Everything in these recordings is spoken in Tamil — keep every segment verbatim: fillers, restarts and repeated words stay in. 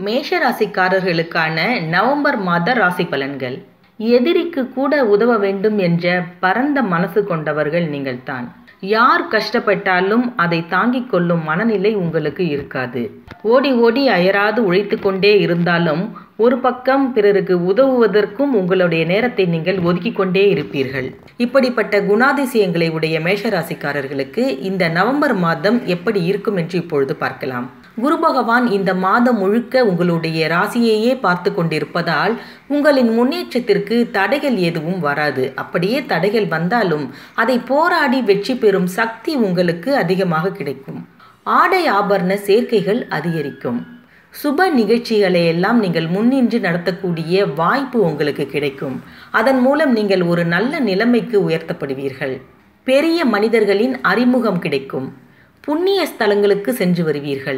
மேஷ ராசிக்காரர்களுக்கான நவம்பர் மாத ராசி பலன்கள். எதிரிக்கு கூட உதவ வேண்டும் என்ற பரந்த மனசு கொண்டவர்கள் நீங்கள்தான். யார் கஷ்டப்பட்டாலும் அதை தாங்கிக் கொள்ளும் மனநிலை உங்களுக்கு இருக்காது. ஓடி ஓடி அயராது உழைத்து கொண்டே இருந்தாலும் ஒரு பக்கம் பிறருக்கு உதவுவதற்கும் உங்களுடைய நேரத்தை நீங்கள் ஒதுக்கி கொண்டே இருப்பீர்கள். இப்படிப்பட்ட குணாதிசயங்களை உடைய மேஷராசிக்காரர்களுக்கு இந்த நவம்பர் மாதம் எப்படி இருக்கும் என்று இப்பொழுது பார்க்கலாம். குரு பகவான் இந்த மாதம் முழுக்க உங்களுடைய ராசியையே பார்த்து கொண்டிருப்பதால் உங்களின் முன்னேற்றத்திற்கு தடைகள் எதுவும் வராது. அப்படியே தடைகள் வந்தாலும் அதை போராடி வெற்றி பெறும் சக்தி உங்களுக்கு அதிகமாக கிடைக்கும். ஆடை ஆபரண சேர்க்கைகள் அதிகரிக்கும். சுப நிகழ்ச்சிகளை எல்லாம் நீங்கள் முன்னின்று நடத்தக்கூடிய வாய்ப்பு உங்களுக்கு கிடைக்கும். அதன் மூலம் நீங்கள் ஒரு நல்ல நிலைமைக்கு உயர்த்தப்படுவீர்கள். பெரிய மனிதர்களின் அறிமுகம் கிடைக்கும். புண்ணிய ஸ்தலங்களுக்கு சென்று வருவீர்கள்.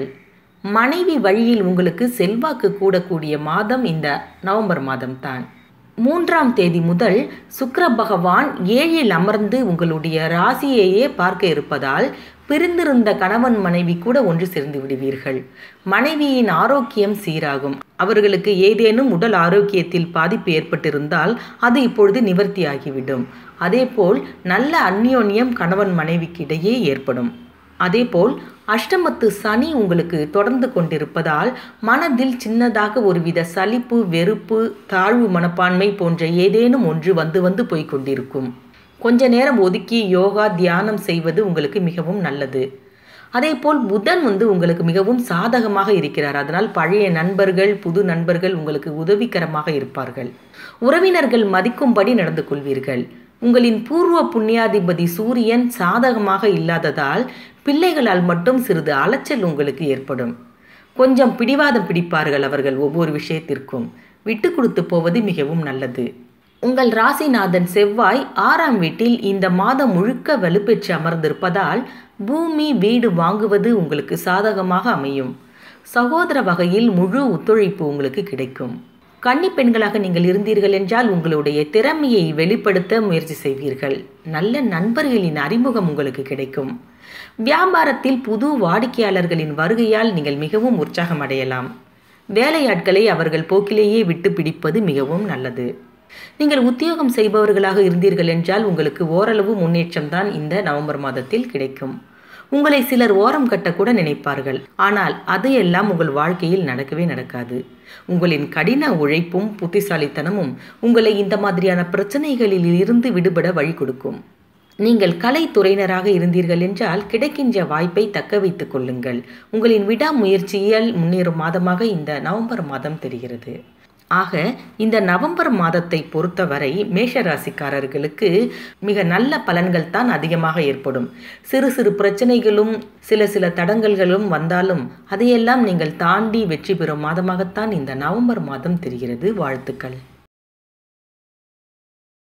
மனைவி வழியில் உங்களுக்கு செல்வாக்கு கூடக்கூடிய மாதம் இந்த நவம்பர் மாதம்தான். மூன்றாம் தேதி முதல் சுக்கிர பகவான் ஏழில் அமர்ந்து உங்களுடைய ராசியையே பார்க்க இருப்பதால் பிரிந்திருந்த கணவன் மனைவி கூட ஒன்று சேர்ந்து விடுவீர்கள். மனைவியின் ஆரோக்கியம் சீராகும். அவர்களுக்கு ஏதேனும் உடல் ஆரோக்கியத்தில் பாதிப்பு ஏற்பட்டிருந்தால் அது இப்பொழுது நிவர்த்தியாகிவிடும். அதேபோல் நல்ல அந்யோன்யம் கணவன் மனைவிக்கு இடையே ஏற்படும். அதேபோல் அஷ்டமத்து சனி உங்களுக்கு தொடர்ந்து கொண்டிருப்பதால் மனதில் சின்னதாக ஒருவித சலிப்பு, வெறுப்பு, தாழ்வு மனப்பான்மை போன்ற ஏதேனும் ஒன்று வந்து வந்து போய்கொண்டிருக்கும். கொஞ்ச நேரம் ஒதுக்கி யோகா தியானம் செய்வது உங்களுக்கு மிகவும் நல்லது. அதேபோல் புதன் வந்து உங்களுக்கு மிகவும் சாதகமாக இருக்கிறார். அதனால் பழைய நண்பர்கள், புது நண்பர்கள் உங்களுக்கு உதவிகரமாக இருப்பார்கள். உறவினர்கள் மதிக்கும்படி நடந்து கொள்வீர்கள். உங்களின் பூர்வ புண்ணியாதிபதி சூரியன் சாதகமாக இல்லாததால் பிள்ளைகளால் மட்டும் சிறிது அலைச்சல் உங்களுக்கு ஏற்படும். கொஞ்சம் பிடிவாதம் பிடிப்பார்கள் அவர்கள். ஒவ்வொரு விஷயத்திற்கும் விட்டு கொடுத்து போவது மிகவும் நல்லது. உங்கள் ராசிநாதன் செவ்வாய் ஆறாம் வீட்டில் இந்த மாதம் முழுக்க வலுப்பெற்று அமர்ந்திருப்பதால் பூமி, வீடு வாங்குவது உங்களுக்கு சாதகமாக அமையும். சகோதர வகையில் முழு ஒத்துழைப்பு உங்களுக்கு கிடைக்கும். கன்னி பெண்களாக நீங்கள் இருந்தீர்கள் என்றால் உங்களுடைய திறமையை வெளிப்படுத்த முயற்சி செய்வீர்கள். நல்ல நண்பர்களின் அறிமுகம் உங்களுக்கு கிடைக்கும். வியாபாரத்தில் புது வாடிக்கையாளர்களின் வருகையால் நீங்கள் மிகவும் உற்சாகம் அடையலாம். வேலையாட்களை அவர்கள் போக்கிலேயே விட்டு பிடிப்பது மிகவும் நல்லது. நீங்கள் உத்தியோகம் செய்பவர்களாக இருந்தீர்கள் என்றால் உங்களுக்கு ஓரளவு முன்னேற்றம் தான் இந்த நவம்பர் மாதத்தில் கிடைக்கும். உங்களை சிலர் ஓரம் கட்டக்கூட நினைப்பார்கள். ஆனால் அது எல்லாம் உங்கள் வாழ்க்கையில் நடக்கவே நடக்காது. உங்களின் கடின உழைப்பும் புத்திசாலித்தனமும் உங்களை இந்த மாதிரியான பிரச்சனைகளில் இருந்து விடுபட வழி கொடுக்கும். நீங்கள் கலைத்துறையினராக இருந்தீர்கள் என்றால் கிடைக்கின்ற வாய்ப்பை தக்க வைத்துக் கொள்ளுங்கள். உங்களின் விடாமுயற்சியால் முன்னேறும் மாதமாக இந்த நவம்பர் மாதம் தெரிகிறது. ஆக இந்த நவம்பர் மாதத்தை பொறுத்தவரை மேஷராசிக்காரர்களுக்கு மிக நல்ல பலன்கள் தான் அதிகமாக ஏற்படும். சிறு சிறு பிரச்சனைகளும் சில சில தடங்கல்களும் வந்தாலும் அதையெல்லாம் நீங்கள் தாண்டி வெற்றி பெறும் மாதமாகத்தான் இந்த நவம்பர் மாதம் தெரிகிறது. வாழ்த்துக்கள்.